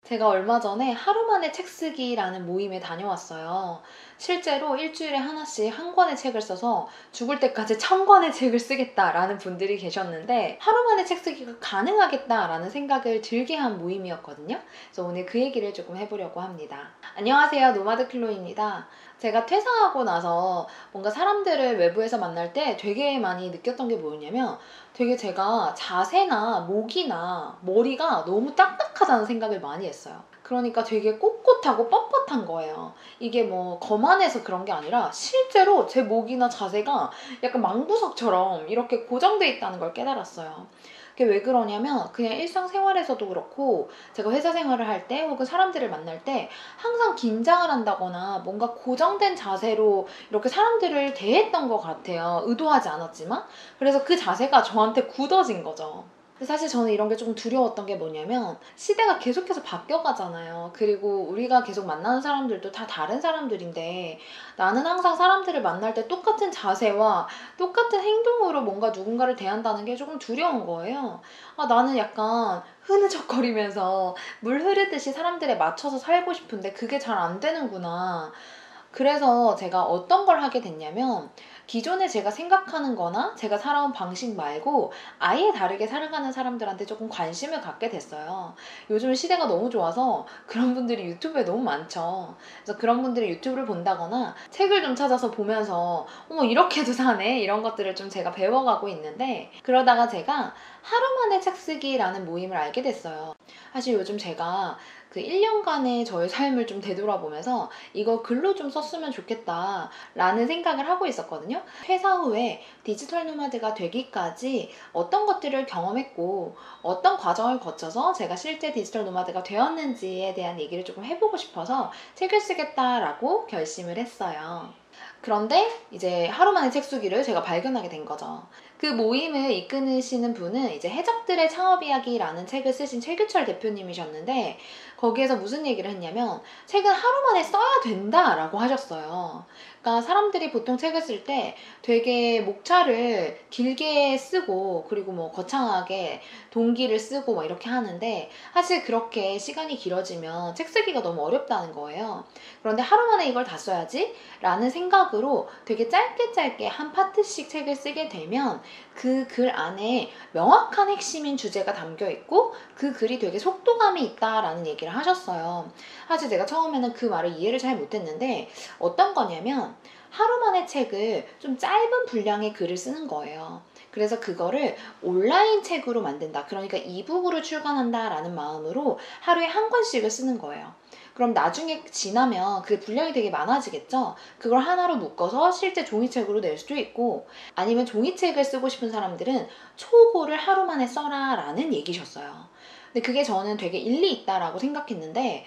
제가 얼마 전에 하루 만에 책 쓰기라는 모임에 다녀왔어요. 실제로 일주일에 하나씩 한 권의 책을 써서 죽을 때까지 1000권의 책을 쓰겠다라는 분들이 계셨는데 하루 만에 책 쓰기가 가능하겠다라는 생각을 들게 한 모임이었거든요. 그래서 오늘 그 얘기를 조금 해보려고 합니다. 안녕하세요, 노마드 클로입니다. 제가 퇴사하고 나서 뭔가 사람들을 외부에서 만날 때 되게 많이 느꼈던 게 뭐였냐면 되게 제가 자세나 목이나 머리가 너무 딱딱하다는 생각을 많이 했어요. 그러니까 되게 꼿꼿하고 뻣뻣한 거예요. 이게 뭐 거만해서 그런 게 아니라 실제로 제 목이나 자세가 약간 망부석처럼 이렇게 고정돼 있다는 걸 깨달았어요. 그게 왜 그러냐면 그냥 일상생활에서도 그렇고 제가 회사 생활을 할 때 혹은 사람들을 만날 때 항상 긴장을 한다거나 뭔가 고정된 자세로 이렇게 사람들을 대했던 것 같아요. 의도하지 않았지만. 그래서 그 자세가 저한테 굳어진 거죠. 근데 사실 저는 이런 게 조금 두려웠던 게 뭐냐면 시대가 계속해서 바뀌어가잖아요. 그리고 우리가 계속 만나는 사람들도 다 다른 사람들인데 나는 항상 사람들을 만날 때 똑같은 자세와 똑같은 행동으로 뭔가 누군가를 대한다는 게 조금 두려운 거예요. 나는 약간 흐느적거리면서 물 흐르듯이 사람들에 맞춰서 살고 싶은데 그게 잘 안 되는구나. 그래서 제가 어떤 걸 하게 됐냐면 기존에 제가 생각하는 거나 제가 살아온 방식 말고 아예 다르게 살아가는 사람들한테 조금 관심을 갖게 됐어요. 요즘 시대가 너무 좋아서 그런 분들이 유튜브에 너무 많죠. 그래서 그런 분들이 유튜브를 본다거나 책을 좀 찾아서 보면서 어머 이렇게도 사네 이런 것들을 좀 제가 배워가고 있는데 그러다가 제가 하루 만에 책 쓰기라는 모임을 알게 됐어요. 사실 요즘 제가 그 1년간의 저의 삶을 좀 되돌아보면서 이거 글로 좀 썼으면 좋겠다 라는 생각을 하고 있었거든요. 퇴사 후에 디지털 노마드가 되기까지 어떤 것들을 경험했고 어떤 과정을 거쳐서 제가 실제 디지털 노마드가 되었는지에 대한 얘기를 조금 해보고 싶어서 책을 쓰겠다라고 결심을 했어요. 그런데 이제 하루 만에 책 쓰기를 제가 발견하게 된 거죠. 그 모임을 이끄시는 분은 이제 해적들의 창업 이야기라는 책을 쓰신 최규철 대표님이셨는데 거기에서 무슨 얘기를 했냐면 책은 하루 만에 써야 된다라고 하셨어요. 그러니까 사람들이 보통 책을 쓸 때 되게 목차를 길게 쓰고 그리고 뭐 거창하게 동기를 쓰고 뭐 이렇게 하는데 사실 그렇게 시간이 길어지면 책 쓰기가 너무 어렵다는 거예요. 그런데 하루 만에 이걸 다 써야지 라는 생각으로 되게 짧게 한 파트씩 책을 쓰게 되면 그 글 안에 명확한 핵심인 주제가 담겨 있고 그 글이 되게 속도감이 있다라는 얘기를 하셨어요. 사실 제가 처음에는 그 말을 이해를 잘 못했는데 어떤 거냐면 하루 만에 책을 좀 짧은 분량의 글을 쓰는 거예요. 그래서 그거를 온라인 책으로 만든다. 그러니까 이북으로 출간한다라는 마음으로 하루에 한 권씩을 쓰는 거예요. 그럼 나중에 지나면 그 분량이 되게 많아지겠죠? 그걸 하나로 묶어서 실제 종이책으로 낼 수도 있고 아니면 종이책을 쓰고 싶은 사람들은 초고를 하루 만에 써라 라는 얘기셨어요. 근데 그게 저는 되게 일리 있다라고 생각했는데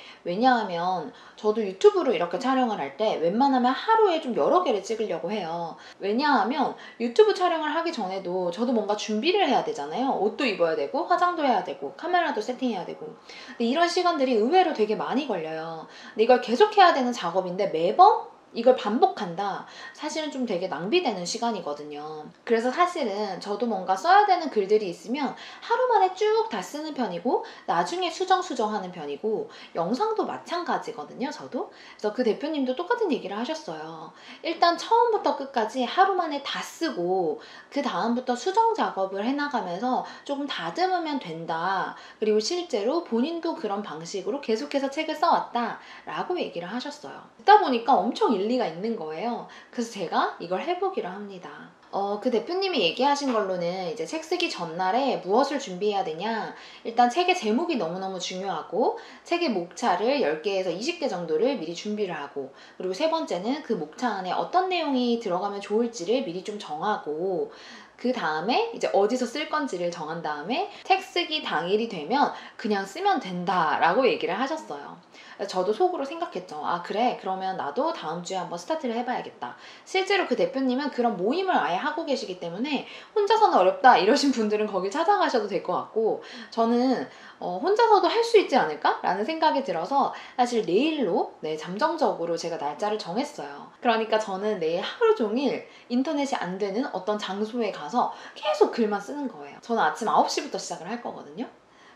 왜냐하면 저도 유튜브로 이렇게 촬영을 할 때 웬만하면 하루에 좀 여러 개를 찍으려고 해요. 왜냐하면 유튜브 촬영을 하기 전에도 저도 뭔가 준비를 해야 되잖아요. 옷도 입어야 되고 화장도 해야 되고 카메라도 세팅해야 되고 근데 이런 시간들이 의외로 되게 많이 걸려요. 근데 이걸 계속 해야 되는 작업인데 매번 이걸 반복한다. 사실은 좀 되게 낭비되는 시간이거든요. 그래서 사실은 저도 뭔가 써야 되는 글들이 있으면 하루 만에 쭉 다 쓰는 편이고 나중에 수정하는 편이고 영상도 마찬가지거든요. 저도. 그래서 그 대표님도 똑같은 얘기를 하셨어요. 일단 처음부터 끝까지 하루 만에 다 쓰고 그 다음부터 수정 작업을 해나가면서 조금 다듬으면 된다. 그리고 실제로 본인도 그런 방식으로 계속해서 책을 써왔다 라고 얘기를 하셨어요. 듣다 보니까 엄청 일리가 있는 거예요. 그래서 제가 이걸 해보기로 합니다. 그 대표님이 얘기하신 걸로는 이제 책 쓰기 전날에 무엇을 준비해야 되냐 일단 책의 제목이 너무너무 중요하고 책의 목차를 10개에서 20개 정도를 미리 준비를 하고 그리고 세 번째는 그 목차 안에 어떤 내용이 들어가면 좋을지를 미리 좀 정하고 그 다음에 이제 어디서 쓸 건지를 정한 다음에 책 쓰기 당일이 되면 그냥 쓰면 된다라고 얘기를 하셨어요. 저도 속으로 생각했죠. 아 그래? 그러면 나도 다음 주에 한번 스타트를 해봐야겠다. 실제로 그 대표님은 그런 모임을 아예 하고 계시기 때문에 혼자서는 어렵다 이러신 분들은 거기 찾아가셔도 될 것 같고 저는 혼자서도 할 수 있지 않을까? 라는 생각이 들어서 사실 내일로 잠정적으로 제가 날짜를 정했어요. 그러니까 저는 내일 하루 종일 인터넷이 안 되는 어떤 장소에 가서 계속 글만 쓰는 거예요. 저는 아침 9시부터 시작을 할 거거든요.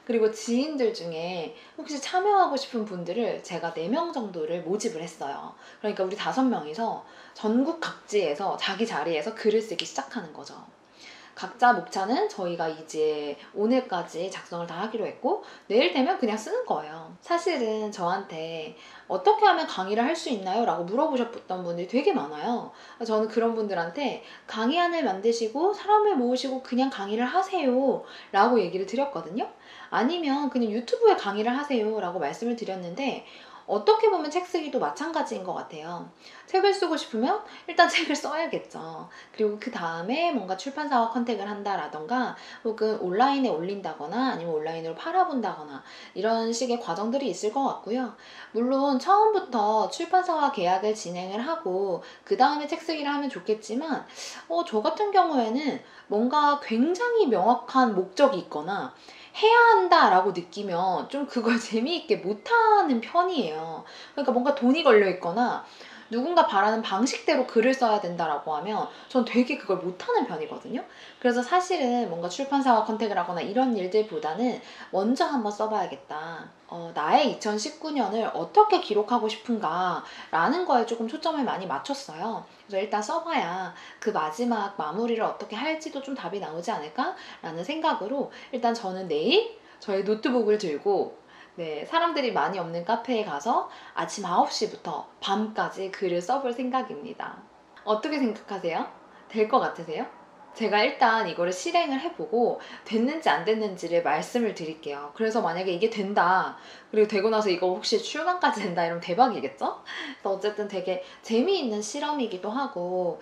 그리고 지인들 중에 혹시 참여하고 싶은 분들을 제가 4명 정도를 모집을 했어요. 그러니까 우리 5명이서 전국 각지에서 자기 자리에서 글을 쓰기 시작하는 거죠. 각자 목차는 저희가 이제 오늘까지 작성을 다 하기로 했고 내일 되면 그냥 쓰는 거예요. 사실은 저한테 어떻게 하면 강의를 할 수 있나요? 라고 물어보셨던 분들이 되게 많아요. 저는 그런 분들한테 강의안을 만드시고 사람을 모으시고 그냥 강의를 하세요 라고 얘기를 드렸거든요. 아니면 그냥 유튜브에 강의를 하세요 라고 말씀을 드렸는데 어떻게 보면 책 쓰기도 마찬가지인 것 같아요. 책을 쓰고 싶으면 일단 책을 써야겠죠. 그리고 그 다음에 뭔가 출판사와 컨택을 한다라던가 혹은 온라인에 올린다거나 아니면 온라인으로 팔아본다거나 이런 식의 과정들이 있을 것 같고요. 물론 처음부터 출판사와 계약을 진행을 하고 그 다음에 책 쓰기를 하면 좋겠지만 저 같은 경우에는 뭔가 굉장히 명확한 목적이 있거나 해야 한다라고 느끼면 좀 그걸 재미있게 못하는 편이에요. 그러니까 뭔가 돈이 걸려 있거나 누군가 바라는 방식대로 글을 써야 된다라고 하면 전 되게 그걸 못하는 편이거든요. 그래서 사실은 뭔가 출판사와 컨택을 하거나 이런 일들보다는 먼저 한번 써봐야겠다. 나의 2019년을 어떻게 기록하고 싶은가 라는 거에 조금 초점을 많이 맞췄어요. 그래서 일단 써봐야 그 마지막 마무리를 어떻게 할지도 좀 답이 나오지 않을까 라는 생각으로 일단 저는 내일 저의 노트북을 들고 사람들이 많이 없는 카페에 가서 아침 9시부터 밤까지 글을 써볼 생각입니다. 어떻게 생각하세요? 될 것 같으세요? 제가 일단 이거를 실행을 해보고 됐는지 안 됐는지를 말씀을 드릴게요. 그래서 만약에 이게 된다, 그리고 되고 나서 이거 혹시 출간까지 된다 이러면 대박이겠죠? 그래서 어쨌든 되게 재미있는 실험이기도 하고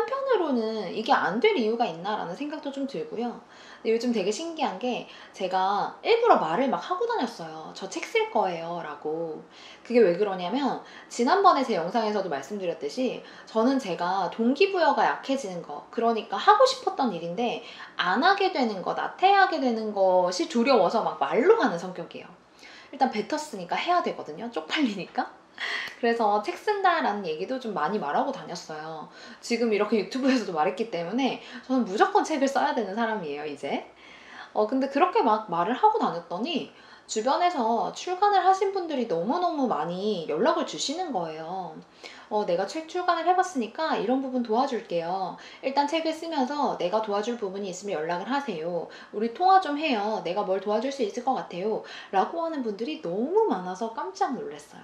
한편으로는 이게 안 될 이유가 있나라는 생각도 좀 들고요. 근데 요즘 되게 신기한 게 제가 일부러 말을 막 하고 다녔어요. 저 책 쓸 거예요 라고. 그게 왜 그러냐면 지난번에 제 영상에서도 말씀드렸듯이 저는 제가 동기부여가 약해지는 거, 그러니까 하고 싶었던 일인데 안 하게 되는 거, 나태하게 되는 것이 두려워서 막 말로 하는 성격이에요. 일단 뱉었으니까 해야 되거든요. 쪽팔리니까. 그래서 책 쓴다라는 얘기도 좀 많이 말하고 다녔어요. 지금 이렇게 유튜브에서도 말했기 때문에 저는 무조건 책을 써야 되는 사람이에요, 이제. 근데 그렇게 막 말을 하고 다녔더니 주변에서 출간을 하신 분들이 너무너무 많이 연락을 주시는 거예요. 내가 책 출간을 해봤으니까 이런 부분 도와줄게요. 일단 책을 쓰면서 내가 도와줄 부분이 있으면 연락을 하세요. 우리 통화 좀 해요. 내가 뭘 도와줄 수 있을 것 같아요. 라고 하는 분들이 너무 많아서 깜짝 놀랐어요.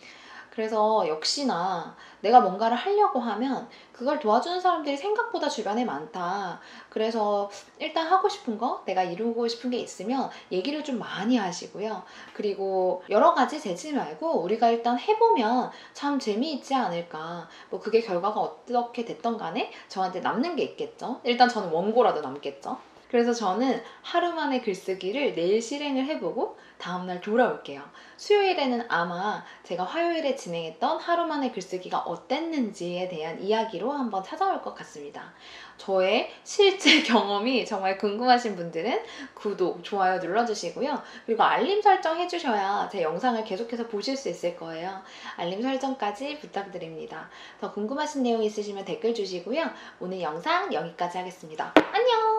그래서 역시나 내가 뭔가를 하려고 하면 그걸 도와주는 사람들이 생각보다 주변에 많다. 그래서 일단 하고 싶은 거, 내가 이루고 싶은 게 있으면 얘기를 좀 많이 하시고요. 그리고 여러 가지 재지 말고 우리가 일단 해보면 참 재미있지 않을까. 뭐 그게 결과가 어떻게 됐던 간에 저한테 남는 게 있겠죠. 일단 저는 원고라도 남겠죠. 그래서 저는 하루 만에 글쓰기를 내일 실행을 해보고 다음날 돌아올게요. 수요일에는 아마 제가 화요일에 진행했던 하루 만에 글쓰기가 어땠는지에 대한 이야기로 한번 찾아올 것 같습니다. 저의 실제 경험이 정말 궁금하신 분들은 구독, 좋아요 눌러주시고요. 그리고 알림 설정 해주셔야 제 영상을 계속해서 보실 수 있을 거예요. 알림 설정까지 부탁드립니다. 더 궁금하신 내용 있으시면 댓글 주시고요. 오늘 영상 여기까지 하겠습니다. 안녕!